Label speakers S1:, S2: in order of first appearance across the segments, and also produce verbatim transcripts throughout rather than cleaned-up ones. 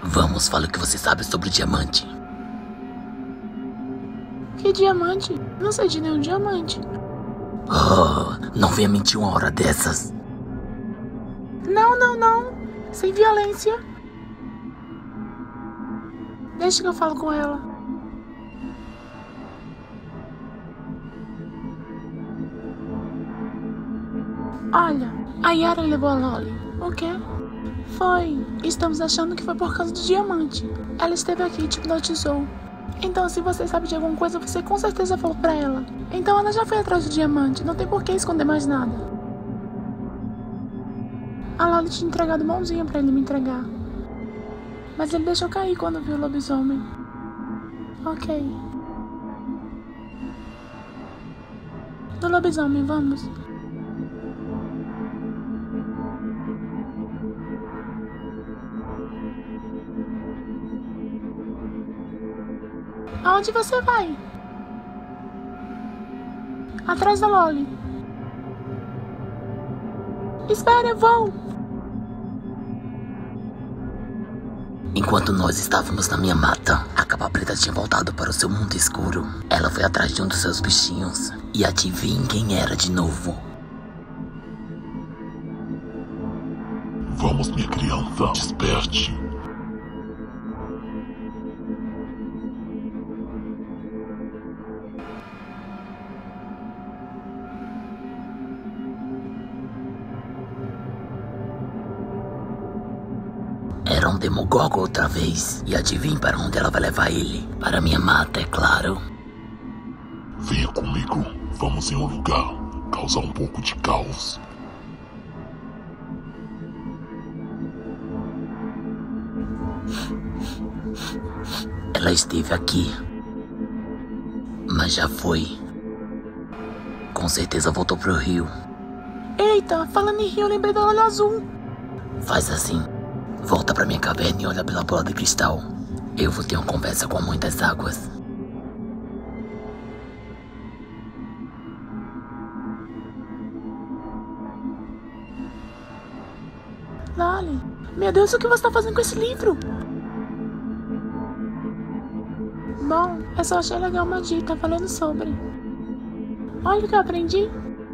S1: Vamos, fala o que você sabe sobre o diamante.
S2: Que diamante? Não sei de nenhum diamante.
S1: Oh, não venha mentir uma hora dessas.
S2: Não, não, não. Sem violência. Deixa que eu falo com ela. Olha, a Yara levou a Loli. O quê? Foi. Estamos achando que foi por causa do diamante. Ela esteve aqui e te hipnotizou. Então, se você sabe de alguma coisa, você com certeza falou pra ela. Então ela já foi atrás do diamante. Não tem por que esconder mais nada. A Loli tinha entregado mãozinha pra ele me entregar. Mas ele deixou cair quando viu o lobisomem. Ok. Do lobisomem, vamos. Aonde você vai? Atrás da Loli. Espera, eu vou.
S1: Enquanto nós estávamos na minha mata, a capa preta tinha voltado para o seu mundo escuro. Ela foi atrás de um dos seus bichinhos. E adivinhe quem era de novo.
S3: Vamos, minha criança, desperte.
S1: Era um Demogorgon outra vez. E adivinhe para onde ela vai levar ele. Para minha mata, é claro.
S3: Venha comigo. Vamos em um lugar. Causar um pouco de caos.
S1: Ela esteve aqui. Mas já foi. Com certeza voltou pro rio.
S2: Eita, falando em rio, eu lembrei da olho azul.
S1: Faz assim. Volta pra minha caverna e olha pela bola de cristal. Eu vou ter uma conversa com a mãe das águas.
S2: Loli, meu Deus, o que você tá fazendo com esse livro? Bom, eu só achei legal uma dica falando sobre. Olha o que eu aprendi.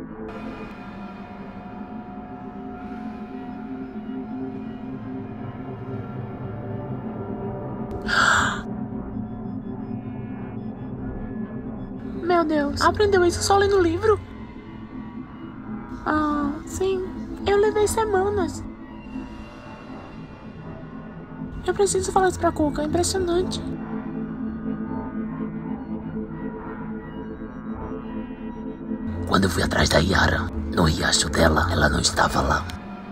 S2: Meu Deus, aprendeu isso só lendo o livro? Ah, sim, eu levei semanas. Eu preciso falar isso pra Cuca, é impressionante.
S1: Quando eu fui atrás da Yara, no riacho dela, ela não estava lá.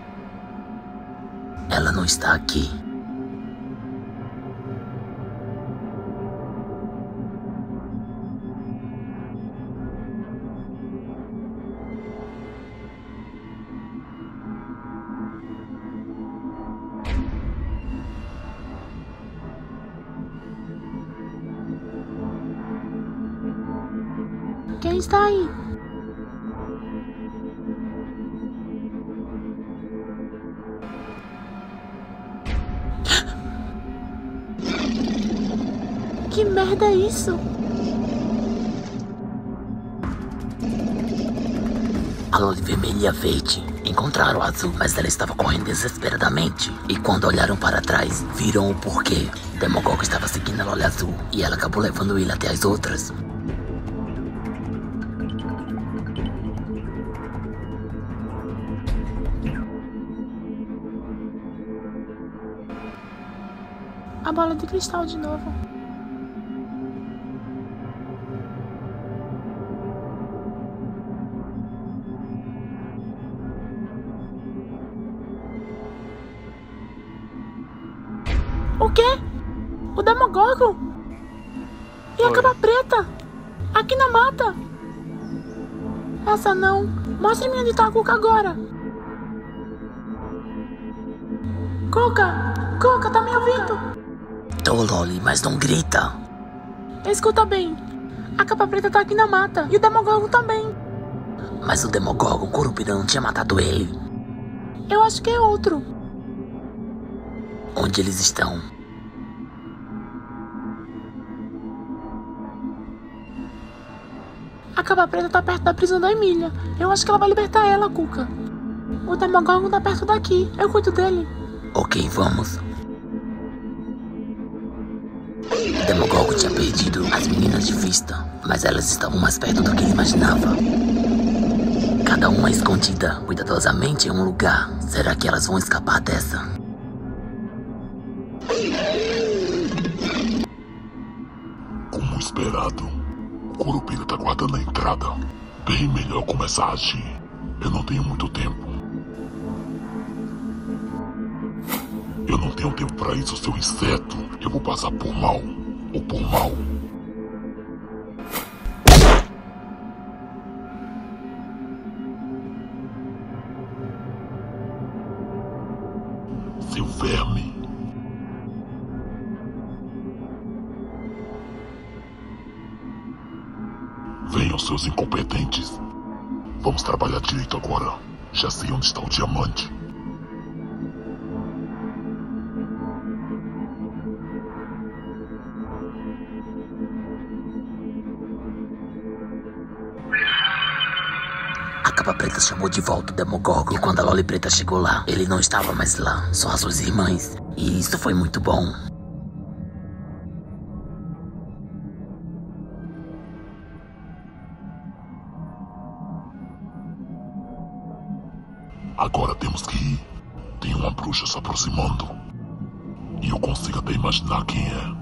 S1: Ela não está aqui.
S2: Quem está aí? Que merda é isso?
S1: A Loli vermelha e a verde encontraram a azul, mas ela estava correndo desesperadamente. E quando olharam para trás, viram o porquê. Demogorgon estava seguindo a Loli azul e ela acabou levando ele até as outras.
S2: A bola de cristal de novo. O quê? O Demogorgon? E a capa preta? Aqui na mata? Essa não. Mostre-me onde tá a Cuca agora. Cuca! Cuca, tá me ouvindo?
S1: Tô, Loli, mas não grita.
S2: Escuta bem. A capa preta tá aqui na mata. E o Demogorgon também.
S1: Mas o Demogorgon, o Curupira, não tinha matado ele.
S2: Eu acho que é outro.
S1: Onde eles estão?
S2: A Capa Preta tá perto da prisão da Emília. Eu acho que ela vai libertar ela, Cuca. O Demogorgon tá perto daqui. Eu cuido dele.
S1: Ok, vamos. O Demogorgon tinha perdido as meninas de vista, mas elas estavam mais perto do que ele imaginava. Cada uma escondida cuidadosamente em um lugar. Será que elas vão escapar dessa?
S3: Como esperado, o Curupira tá guardando a entrada. Bem melhor começar a agir. Eu não tenho muito tempo. Eu não tenho tempo pra isso, seu inseto. Eu vou passar por mal. Ou por mal. Seu verme. Venham, seus incompetentes. Vamos trabalhar direito agora. Já sei onde está o diamante.
S1: A Capa Preta chamou de volta o Demogorgon. E quando a Loli Preta chegou lá, ele não estava mais lá, só as suas irmãs. E isso foi muito bom.
S3: Agora temos que ir. Tem uma bruxa se aproximando. E eu consigo até imaginar quem é.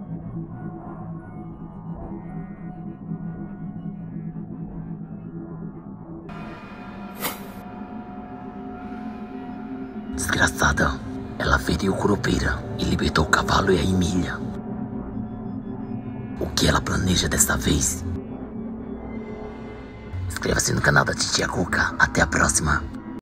S1: Desgraçada. Ela feriu o Curupira e libertou o cavalo e a Emília. O que ela planeja dessa vez? Inscreva-se no canal da Titia Cuca. Até a próxima.